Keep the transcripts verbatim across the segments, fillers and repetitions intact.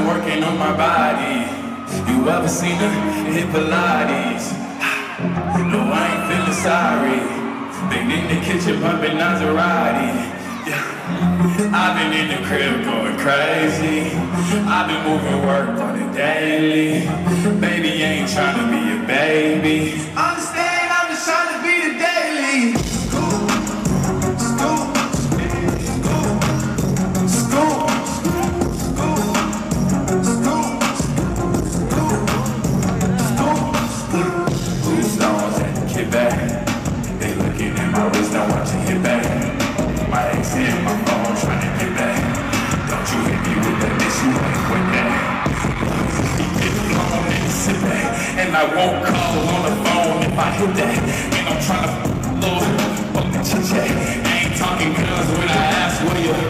working on my body. You ever seen her hit Pilates? No, I ain't feeling sorry. Been in the kitchen pumping Maserati. Yeah. I've been in the crib going crazy. I've been moving work on it daily. Baby, ain't trying to be a baby. Understand, I'm just trying to be the daily. Scoop, scoop, scoop, scoop, scoop, scoop. These songs at the kid back. They looking at my wrist, now watching hit back. My ex in my phone trying to get back. Don't you hit me with that bitch, you ain't with that. Get me home and sit back. And I won't call on the phone if I hit that. And I'm trying to f*** little fucking chit-chat. I ain't talking guns when I ask where you.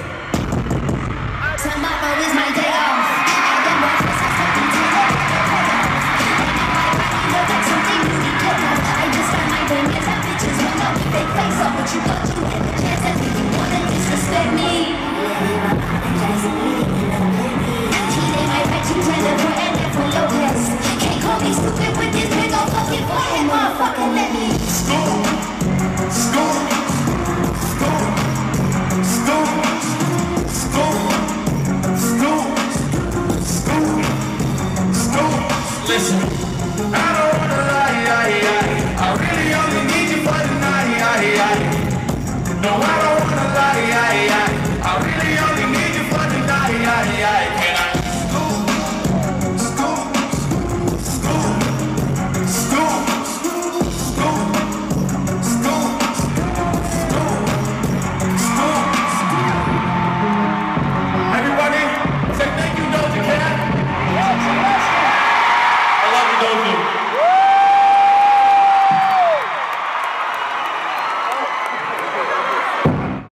Tomorrow is my day off. I am breakfast, I fucking take off. And now I got something you need to know. I just got my fingers and bitches will know me. They face up, but you got to get the chance. I think you wanna disrespect me. Cheating my right to Jennifer and Jennifer Lopez. Can't call me stupid with this big old fucking forehead, motherfucker. Let me Scoop, scoop, scoop, scoop, scoop, scoop, scoop, scoop. Listen.